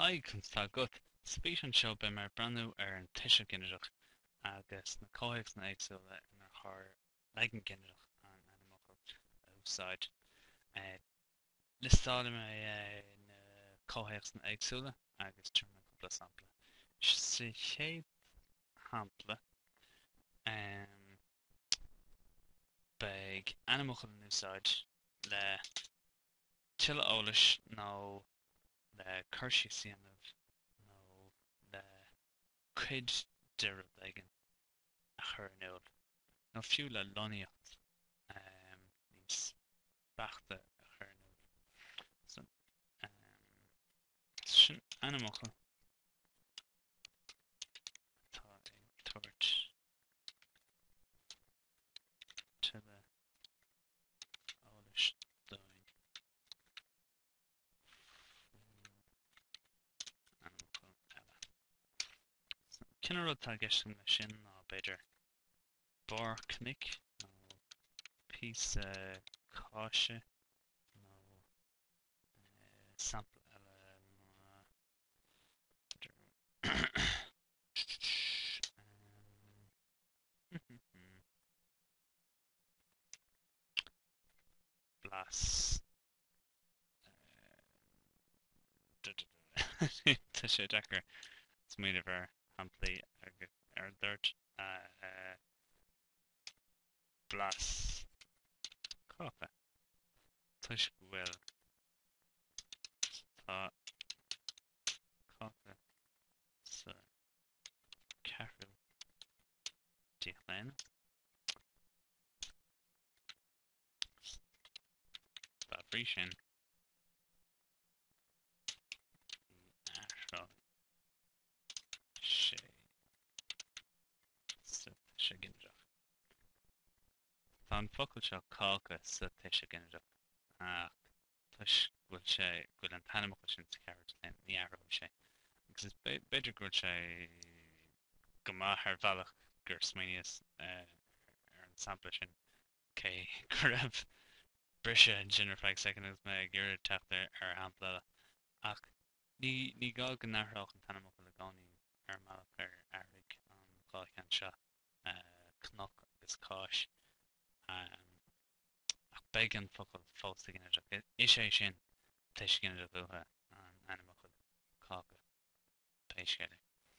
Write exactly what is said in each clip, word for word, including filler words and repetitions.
Haig chun tá gut spéis an seo be mar brandú ar an Tuiseal Ginideach agus na cóicheacht na éagsúla inar thar éigin Ginideach an animacha úsáid. Listála mé na cóicheacht na éagsúla agus tuirne cúpla sampla. Sa chéad hampla um, beidh animacha an úsáid le tuile eolas nó le chuirsí síanamh nó le cuid deireadh éigin a chur in eol nó fiú le lonaíocht um, níos beachta a chur in eol. So, um, sin animacha tá ag tuairt tuile eolas dóin Cinna rud tá gceist le sin ná beidir bar cnic nó pís cáise nó sampla eile ná beidir blas tá sé deacair smaoinemh ar hamplaí ar dúirt blas cápa tuisciúil tá cápa sa ceathrú díochléine tá bhfíseán athseo sé sa Tuiseal Ginideach. Tá an focail seo cácha sa Tuiseal Ginideach ach tuis bhfuil sé bhfuil an tanamacha sin sa ceart le níarú sé. Agus is beidir gúil sé go maith ar bhealach gur smaoineas ar an sampla sin cé go raibh brise an sin ar feadh second agus me gur teachtar ar hampla eile ach ní ní gá go neathraach an tanamacha le gánaí ar mbealach ar airgh an gháilcheann seo cnoc agus cáis ach beidh an focail fós Ginideach is é sin Tuiseal Ginideach utha an animacha cácha péisceile.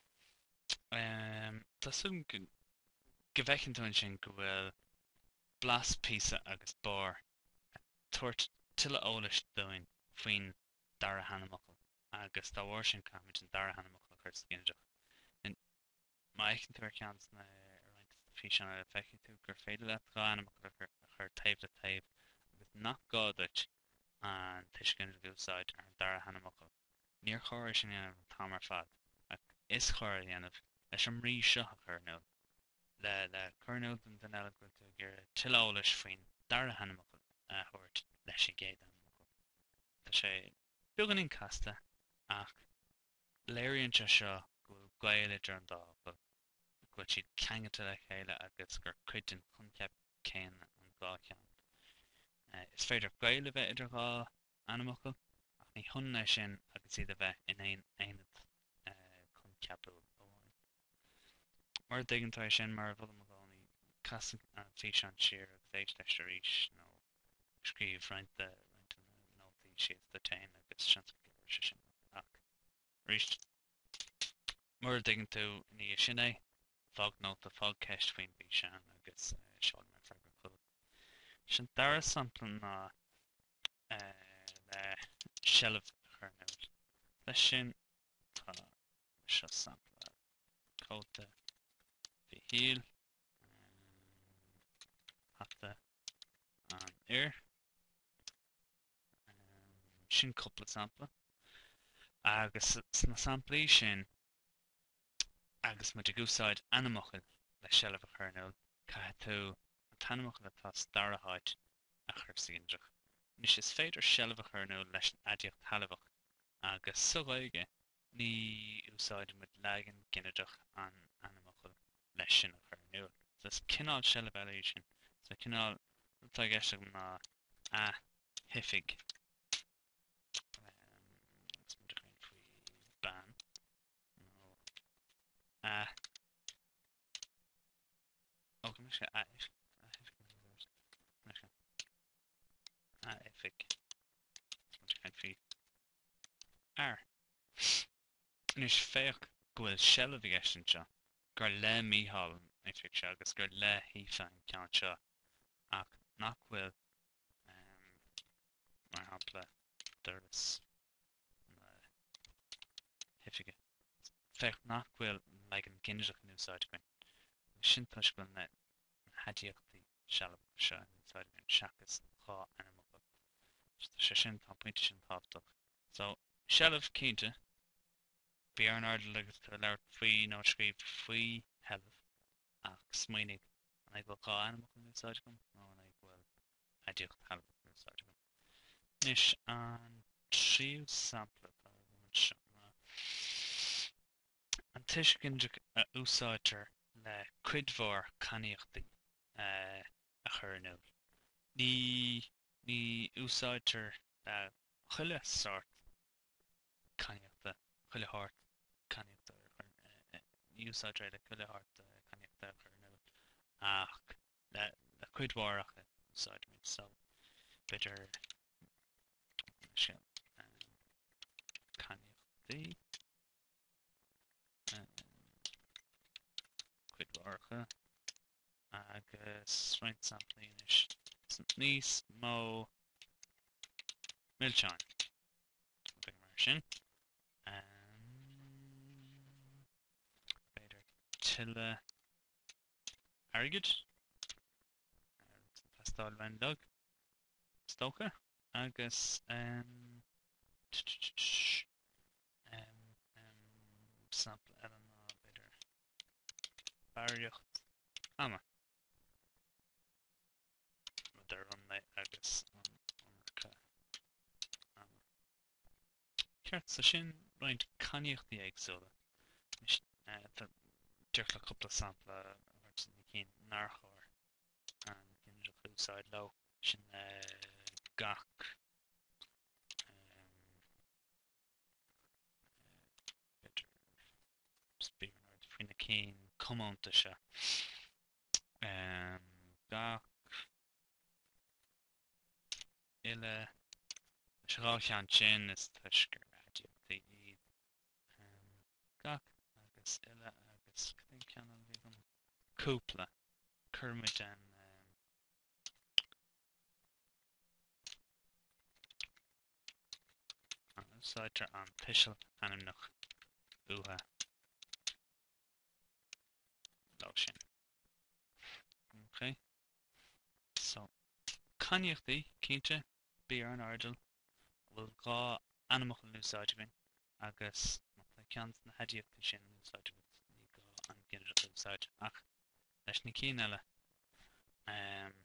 Tásúm go bhfeiceann tú sin go bhfuil blas píosa agus bar tuairt tuile eolas dóin faoin dara hanamacha agus tá bhfuair sin caimid an dara hanamacha chuir sa Ginideach. Má éiceann tú ar cheantas na roinnt bhfíseán a feicfidh tú gur féidir le gá animacha chur taobh le taobh agus nach gá duit an Tuiseal Ginideach úsáid ar an dara hanamacha. Níor chóir sin dhéanamh an tamar fad ach is chóir dhéanamh leis an rí seo a chur in eol. Le le chur in eol den eile go tú gur tuile eolas faoin dara hanamacha a thabhairt leis i gcéad hanamacha. Tá sé beagán in casta ach léironn sé seo go Gaeilge ar an dá goil siad ceangata le chéile agus gur cuid an coincheap céin an gháilcheann. Is féidir Gaeilge bheith idir gá animacha ach ní thonna sin agus iad a bheith in éon aonad coincheapúil amháin. Mar dtuigeann sin mar bhfuil am gánaí cas an bhfíseán siar agus éis leis arís nó scríomh roinnt roinnt an nótaí siad do tain agus sean go leir sin ach ríist mar dtuigeann tú ní sin é fág nóta fág ceist faoin bhfíseán agus seol mar freagróidh. Sin dara sampla ná le seilbh chur in eol. Leis sin tá seo sampla cóta bhfíseáin hata an ir sin cúpla sampla agus sna samplaí sin agus muid ag úsáid animacha le seilbh a chur in eol caithfidh tú an tanamacha le tá starathait a chur sa Ginideach. Nis is féidir seilbh a chur in eol leis an adiacht talamhach agus sa Gaeilge ní úsáid muid leagan Ginideach an animacha leis sin a chur in eol. So is cinál seilbh eile sin. So cinál tá gceist go ná a hifig ar. Nus féach gohfuil seileadh eistin seo gur le míthall éifig seo agus gur le hífein ceann seo ach nach bhfuil um, mar hapla doras na hifige féach nach bhfuil le an ginearálta an úsáid goin sin tuis goil na hadiaachtaí seileadh seo an úsáid goin seachas chá animacha sé sin tá pointe sin tábhachtach so seileadh cínte bí ar an ardal agus go leir faoi nó scríb faoi heileh ach smaoinigh an ag bhfuil cá animacha an úsáid goin nó an ag bhfuil hadiacht heileh an úsáid goin Nis an tríú sampla tá bhfuil seo an tuisce Ginideach a úsáidtear le cuidmhór caníochtaí uh, a chur anúil. Ní ní úsáidtear le chuile sort caníochta, chuile thart caníochta uh, ní úsáidtear le chuile thart uh, caníochta a chur anúil ach le, le cuidmhóracha úsáidtear so beidir sin um, caníochtaí cuidmhóracha agus roint samplaí is níos mó míreanna beidh mar sin um, beidir tuile airgid pastáil bhain lug stocha agus um, um, um, sampla eile ná beidir bariocht ama Mother on the agus an orca ama. Ceart sa sin roint caníochtaí éagsúla. Nis tá deircla cúpla sampla bhairt san cín nárchóir an Ginideach úsáid lo sin gach beidir spíornard faoin na cín cumánta se um, gach eile seáilcheann sin is tuisgur hadiaachtaí iad um, gach agus eile agus cén ceann bhí an cúpla curmid an um, an úsáidtear an tuiseal animnach uatha lo sin. Okay. So caníochtaí cínte bí ar an ardal bhfuil gá animacha an úsáid goin agus má ceann na hadiaachtaí sin an úsáid goin ní gá an Ginideach úsáid ach leis na cín eile um,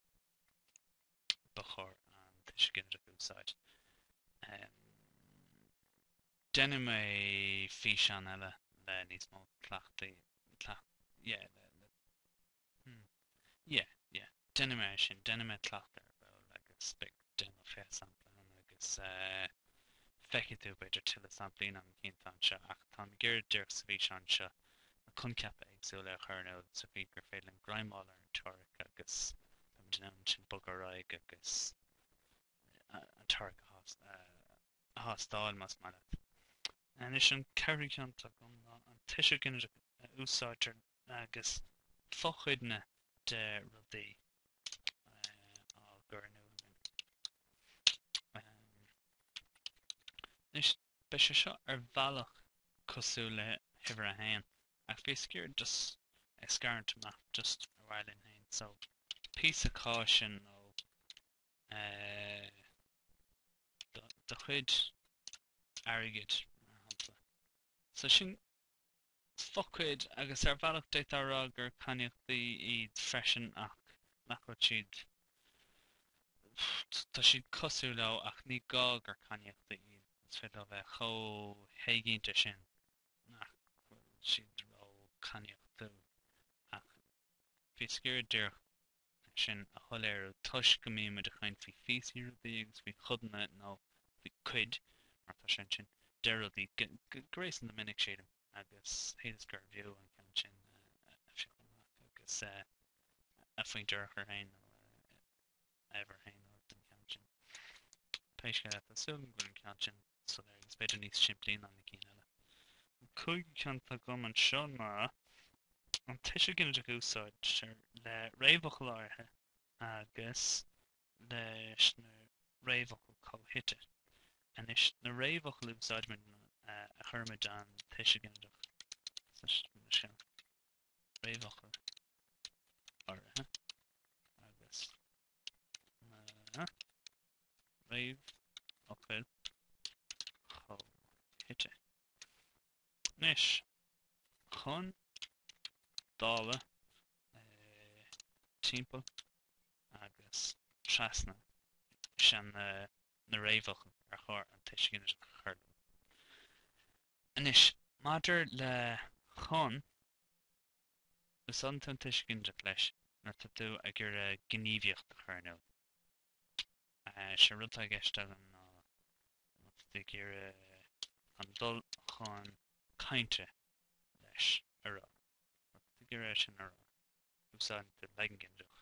ba chóir an tuisce Ginideach úsáid um, déanann mé bhfíseán eile le níos mó cleachtaí cleach yeah le, le, hmm, yeah yeah déanann mé sin déanann mé cleachtar bhil agus beidh déanamh fé sampla agus uh, feicitú beidir tuile samplaín an cíntáin seo ach tá gur dearc sa bhfíseán seo na coincheapúil éagsúla a chur anúil sa bhí gur féile an gráimáil ar an teoiric agus an sin bogaráig agus uh, an teoiric a thástáil mas maith an is an ceiriceánta gom ná an tuisce Ginideach úsáidtear agus fochuidne de rudaí uh, á gur anúil Nis be sé seo ar bhealach cosú le hibhir a hain ach bhí scéir just is scarint amach just a bhhail in hain so piece of caution ó uh, de chuid airgid so sin focuid agus ar bhealach détarrá gur caníochtaí iad freisin ach nach raibh siad tá siad cosú le ach ní gá gur caníochtaí iad is féidir bheith cho éigínte sin nach bhfuil siad ró caníochtú ach bhí scéir dearc sin a tholéirú tuis go míime de chuin fhí físaí rudaí agus bhí chudanna nó bhí cuid mar tá sin sin de rudaí grééis na minic siadam agus héidir gur bhiú an ceann sin uh, uh, agus uh, a faoin dearchar hain nó ever hain ó den ceann sin. Péisce a súm gur an ceann sin so agus beidir níos simplín an na cín eile. Cúig ceanta gom an seo ná an Tuiseal Ginideach úsáid seir le réamhachal áirithe agus leis na réamhachal comhthite. Anis na réamhachal úsáid man a chuirmid an Tuiseal Ginideach. Sin réamhachal áirithe agus na réamhachal comhthite. Nis chun dála uh, timpeall agus trasna sean uh, na réamhachal ar chóir an Tuiseal Ginideach chuirliú. Anis maidir le chun is an tú an Tuiseal Ginideach leis nar tá tú ag gur uh, gníomhaíocht a chuirliú. Uh, se rud a gceisteil an ná tá gur uh, an dul chun cainte leis ará. Tá gur é sin ará. Úsáid tú leigin Ginideach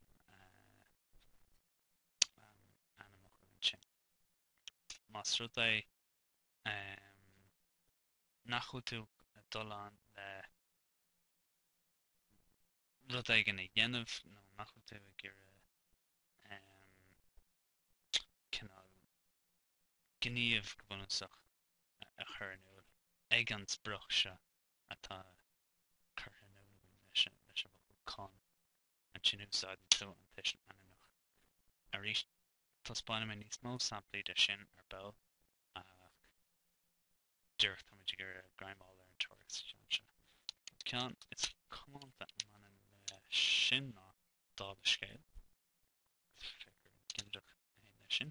an animachal an sin. Mas rud é um, nachú tú dul an le rud éigin a dhéanamh nó nachú tú ag gur um, cinál gníomh go bunasach a chuirliú ag an sprioc seo atá chuirliú leis leis a bhfuil con an sin úsáid tú an Tuiseal Ginideach. A rís tá spáinne mé níos mó samplaí de sin ar bell ach dúirt tá muid gur gráimeáil ar an teoiric sin seo. Ceann is cumánta man le sin ná dála scéal. Figur Ginideach é lei sin.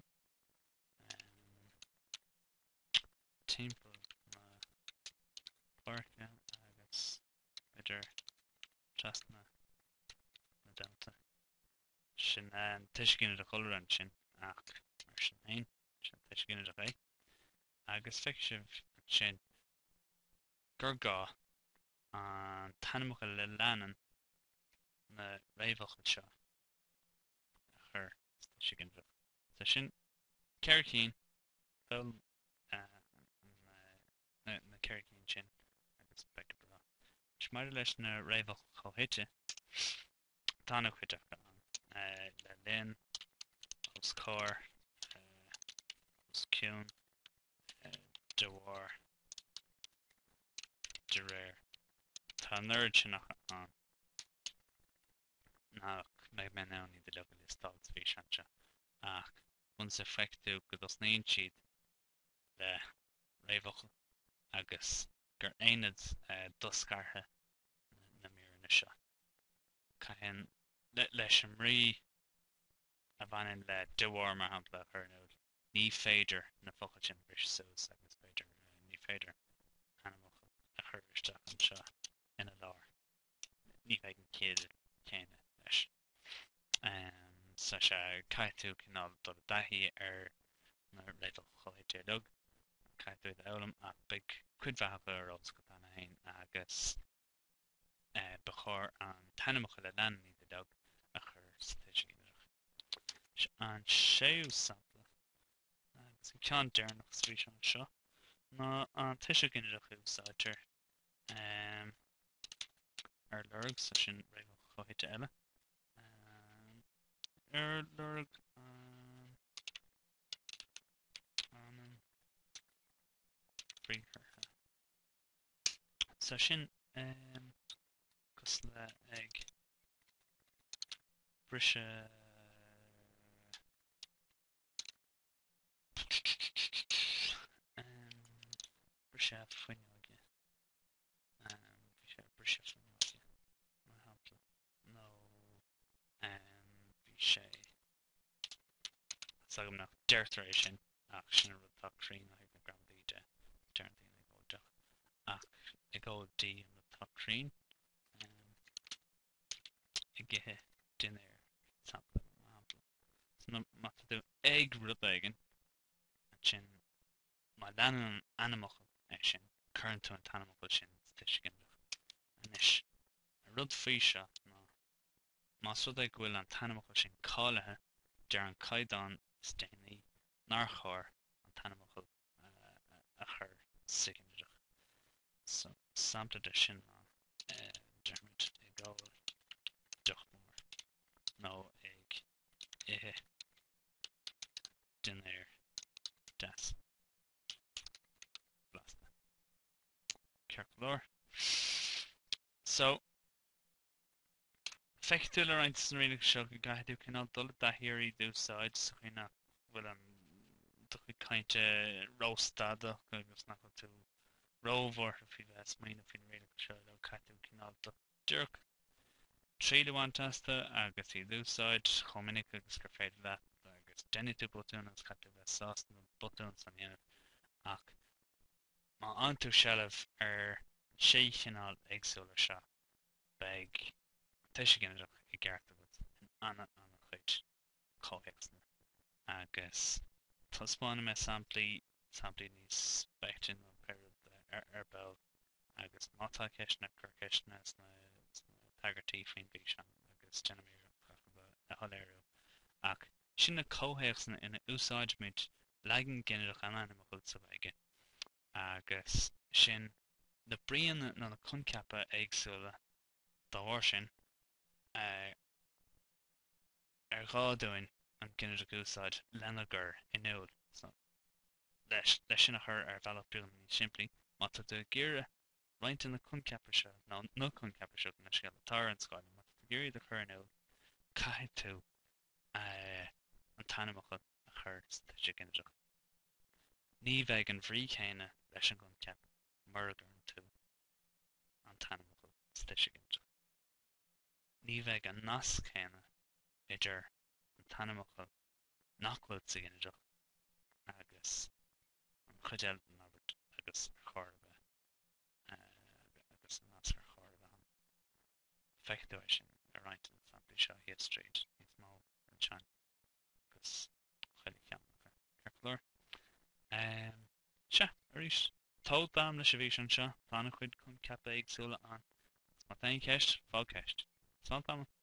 Timpeall na barca agus idir trasna na delta. Sin an Tuiseal Ginideach ulran sin ach mar sin hain sin Tuiseal Ginideach é. Agus feicsibh sin gur gá an tanamachal le leanan na réamhachal seo a chur Tuiseal Ginideach. Tá sin ceir cín fel na ceir cín sin agus beag bra. Is mar leis na réamhachal comhthite tána chuideach an uh, le linn os cóir uh, os ciún uh, de bhar de réir. Tá nerd sin nach an nach me me náí de le is stáils bhfíseán seo ach bhunn sa feictú go dos naon siad le réamhachal agus gur aonad uh, doscartha na míreanna seo. Caitheann le leis an rí a bhain le dehar mar hampla a chuirliú ní féidir na focail sin bris suas agus féidir uh, ní féidir animachal a chuir isteach an seo ina lár. Ní bheith an céad céine leis. Um, sa se caiithú cinál do a daithí ar na réamhachal comhthite lug. Caiithú de eolam ach beidh cuidmheacha ar os go dana hain agus uh, ba chóir an tanamachal le leanan de lug a chur sa Tuiseal Ginideach. An séú sampla agus an ceann dearnach sa bhfíseán seo ná an Tuiseal Ginideach úsáidir um, ar lurg sa sin réamhachal comhthite eile. Um, ar lurg an an freagróidh. Sa sin um, cos le ag brise um, brise foiineoga um, bhí sé brise foiineoga mar hampla nó um, bhí sé sagam nach deirtar sin ach sin a rud teachtaireacht ag na Gramadach de dearntaí ag óideach ach ag óidí an rud teachtaireacht um, i gcithe duine ar sampla mar hampla. So má tá tú ag rud éigin an sin má leanan an animachal é sin chuireann tú an tanamachal sin sa Tuiseal Ginideach. Anis a rud faoi seo ná Más rud ag bhfuil an tanamachal sin cáilethe dear an caighdeán is déanaí nar chóir an tanamachal a chur siginideach. So sampla de sin ná dearmid i gáil deachmór nó ag ihe dinéir das blasta. Cearcolóir. So feictúil a roinnt san rianach seo go gaiithú cinál dul dathíirí dúsáid so chuoine bhfuil an do chuid cainte róstadach agus nach tú rómhór a fi bheits maoine fin rianach seo le caitú cinál do dúrc tríad amháinteasta agus í dúsáid chomininic agus gur féidir leat agus déine tú botún agus caitú bheith sásta na botún san dhéanamh ach má an tú sealamh ar sé cinál éagsúla seo beidh teise Ginideach i gceart agad in anna anna chuid cóhéachsna agus tásmána me samplaí samplaí níos speitin nó peird ar bell agus mátá ceisna chur ceisna sna teachtaireacht faoin bhfíseán agus teachtaireacht a tholéirú ach sin na cóhéachsna ina úsáidmid leagan Ginideach an animachil sa bhaige agus sin na bríonna nó na coincheapa éagsúla dáhair sin ar ghádúin an Ginideach úsáid lena gur inúil so leis leis sin a chur ar bhealach buail ní simplí má tá do géire roinnt na coincheapa seo nó nó coincheapa seo na sciáil atá an scoil má tá géirí de chur inúil caiith tú an tanamachal a chur teise Ginideach. Ní bheidh an bhrí chéine leis an coincheap mar a gurn tú an tanamachal teise Ginideach. Ní bheidh an nas chéine idir an tanamachal nach bhfuil sa Ginideach agus an chuideal an Albert agus ar chorba agus an nas ar chorba an feictú sin ar roinnt an samplaí seo Heath Street níos mó an tean agus chuile ceannacha cearcolóir. Se arís tóg dám leis a bhí an seo tána chuid coincheapa éagsúla an má tain ceist fáil ceist. Salt am